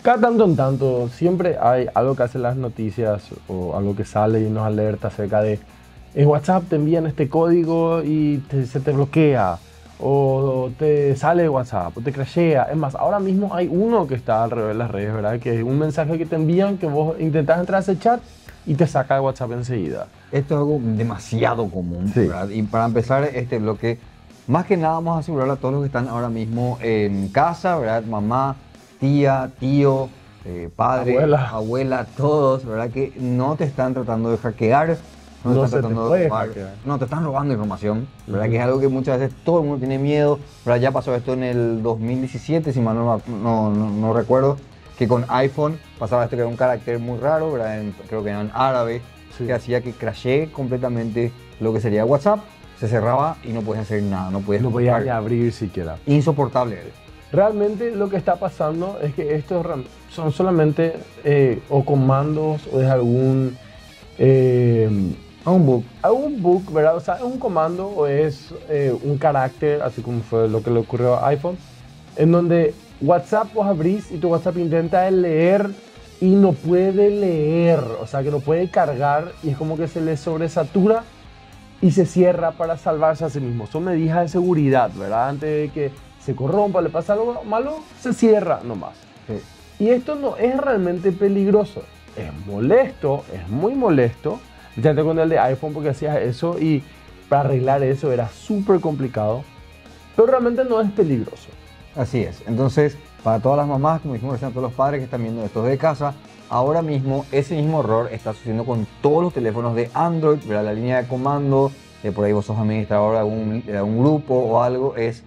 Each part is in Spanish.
Cada tanto en tanto, siempre hay algo que hacen las noticias o algo que sale y nos alerta acerca de en WhatsApp te envían este código y se te bloquea o te sale de WhatsApp o te crashea. Es más, ahora mismo hay uno que está alrededor de las redes, ¿verdad? Que es un mensaje que te envían que vos intentás entrar a ese chat y te saca de WhatsApp enseguida. Esto es algo demasiado común, Sí. ¿verdad? Y para empezar este bloque, más que nada vamos a asegurar a todos los que están ahora mismo en casa, ¿verdad? Mamá, tía, tío, padre, abuela, todos, ¿verdad? Que no te están tratando de hackear, no te No están se te tratando de puede robar, hackear. no te están robando información, ¿verdad? Que es algo que muchas veces todo el mundo tiene miedo, ¿verdad? Ya pasó esto en el 2017, si mal no recuerdo, que con iPhone pasaba esto que era un carácter muy raro, ¿verdad? Creo que era en árabe, Sí. que hacía que crashee completamente lo que sería WhatsApp, se cerraba y no podías hacer nada, no podías No podía buscar. ni abrir siquiera. Insoportable. Realmente lo que está pasando es que estos son solamente o comandos o es algún bug, ¿verdad? O sea, es un comando o es un carácter, así como fue lo que le ocurrió a iPhone, en donde WhatsApp vos abrís y tu WhatsApp intenta leer y no puede leer, o sea, que no puede cargar y es como que se le sobresatura y se cierra para salvarse a sí mismo. Son medidas de seguridad, ¿verdad? Antes de que se corrompa, le pasa algo malo, se cierra nomás. Sí. Y esto no es realmente peligroso. Es molesto, es muy molesto. Fíjate con el de iPhone porque hacías eso y para arreglar eso era súper complicado. Pero realmente no es peligroso. Así es. Entonces, para todas las mamás, como dijimos recién, a todos los padres que están viendo esto de casa, ahora mismo ese mismo error está sucediendo con todos los teléfonos de Android, ¿verdad? La línea de comando, por ahí vos sos administrador de algún grupo o algo, es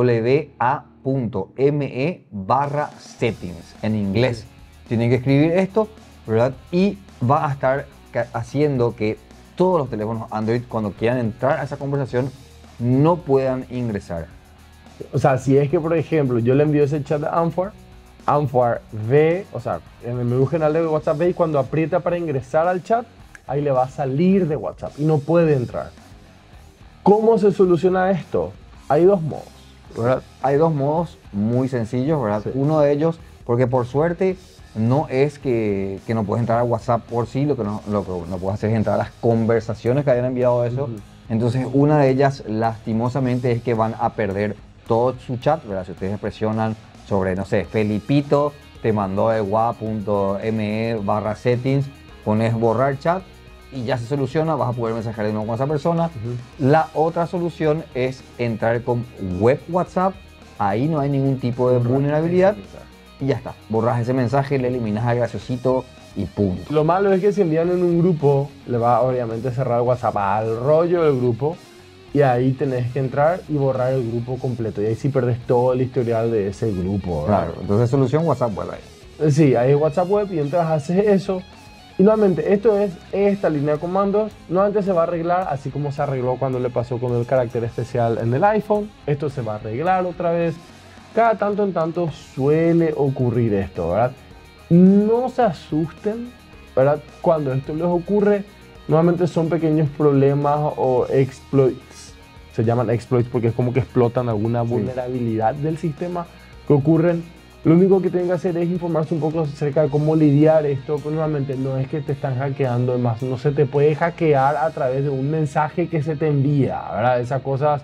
wa.me/settings en inglés. Tienen que escribir esto, ¿verdad? Y va a estar haciendo que todos los teléfonos Android, cuando quieran entrar a esa conversación, no puedan ingresar. O sea, si es que, por ejemplo, yo le envío ese chat a Anfar ve, o sea, en el menú general de WhatsApp ve y cuando aprieta para ingresar al chat, ahí le va a salir de WhatsApp y no puede entrar. ¿Cómo se soluciona esto? Hay dos modos, ¿verdad? Hay dos modos muy sencillos, ¿verdad? Sí. Uno de ellos, porque por suerte no es que no puedes entrar a WhatsApp por sí, lo que no puedes hacer es entrar a las conversaciones que hayan enviado eso. Entonces, una de ellas, lastimosamente, es que van a perder todo su chat, ¿verdad? Si ustedes presionan sobre, no sé, Felipito te mandó de wa.me/settings, pones borrar chat y ya se soluciona, vas a poder mensajear de nuevo con esa persona. La otra solución es entrar con web WhatsApp, ahí no hay ningún tipo de vulnerabilidad y ya está. Borras ese mensaje, le eliminas al graciosito y punto. Lo malo es que si envían en un grupo, le va obviamente a cerrar WhatsApp al rollo del grupo y ahí tenés que entrar y borrar el grupo completo. Y ahí sí perdés todo el historial de ese grupo, ¿verdad? Claro, entonces solución WhatsApp web ahí. Sí, ahí es WhatsApp web y entras, haces eso. Y nuevamente, esto es esta línea de comandos. Nuevamente se va a arreglar, así como se arregló cuando le pasó con el carácter especial en el iPhone. Esto se va a arreglar otra vez. Cada tanto en tanto suele ocurrir esto, ¿verdad? No se asusten, ¿verdad? Cuando esto les ocurre, normalmente son pequeños problemas o exploits. Se llaman exploits porque es como que explotan alguna vulnerabilidad del sistema que ocurren. Lo único que tienen que hacer es informarse un poco acerca de cómo lidiar esto, pero normalmente no es que te están hackeando, además no se te puede hackear a través de un mensaje que se te envía, ¿verdad? Esas cosas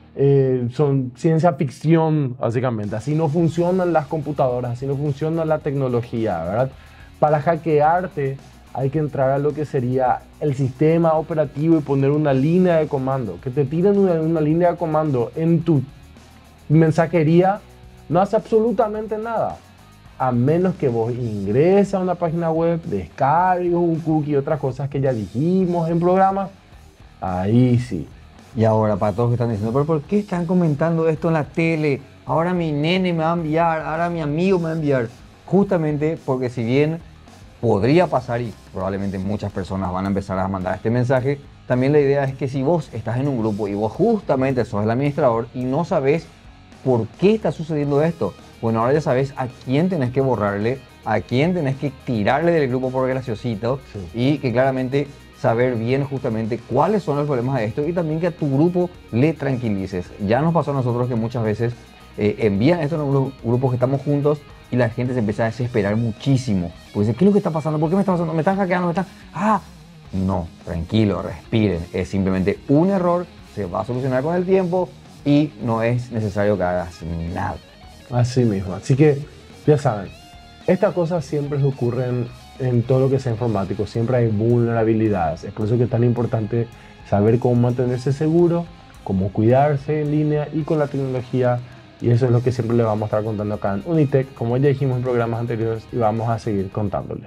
son ciencia ficción, básicamente. Así no funcionan las computadoras, así no funciona la tecnología, ¿verdad? Para hackearte hay que entrar a lo que sería el sistema operativo y poner una línea de comando. Que te tiren una línea de comando en tu mensajería no hace absolutamente nada. A menos que vos ingreses a una página web, descargues un cookie y otras cosas que ya dijimos en programas, ahí sí. Y ahora, para todos los que están diciendo, ¿pero por qué están comentando esto en la tele? Ahora mi nene me va a enviar, ahora mi amigo me va a enviar. Justamente porque si bien podría pasar y probablemente muchas personas van a empezar a mandar este mensaje, también la idea es que si vos estás en un grupo y vos justamente sos el administrador y no sabés por qué está sucediendo esto, bueno, ahora ya sabés a quién tenés que borrarle, a quién tenés que tirarle del grupo por graciosito y que claramente saber bien justamente cuáles son los problemas de esto y también que a tu grupo le tranquilices. Ya nos pasó a nosotros que muchas veces envían esto en grupos que estamos juntos y la gente se empieza a desesperar muchísimo. Porque dice, ¿qué es lo que está pasando? ¿Por qué me está pasando? ¿Me están hackeando? ¿Me están...? ¡Ah! No, tranquilo, respiren. Es simplemente un error, se va a solucionar con el tiempo y no es necesario que hagas nada. Así mismo. Así que, ya saben, estas cosas siempre ocurren en todo lo que sea informático. Siempre hay vulnerabilidades. Es por eso que es tan importante saber cómo mantenerse seguro, cómo cuidarse en línea y con la tecnología. Y eso es lo que siempre les vamos a estar contando acá en Unitech, como ya dijimos en programas anteriores, y vamos a seguir contándoles.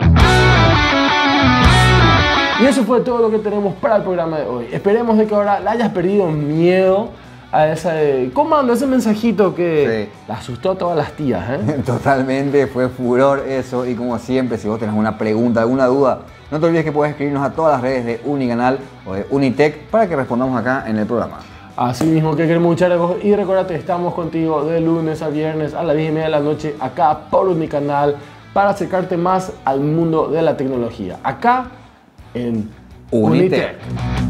Y eso fue todo lo que tenemos para el programa de hoy. Esperemos de que ahora le hayas perdido miedo a ese comando, ese mensajito que le asustó a todas las tías, ¿eh? Totalmente, fue furor eso. Y como siempre, si vos tenés una pregunta, alguna duda, no te olvides que puedes escribirnos a todas las redes de Unicanal o de Unitech para que respondamos acá en el programa. Así mismo que queremos muchas gracias. Y recuérdate, estamos contigo de lunes a viernes a las 10:30 de la noche acá por Unicanal para acercarte más al mundo de la tecnología. Acá en Unitech. Unitech.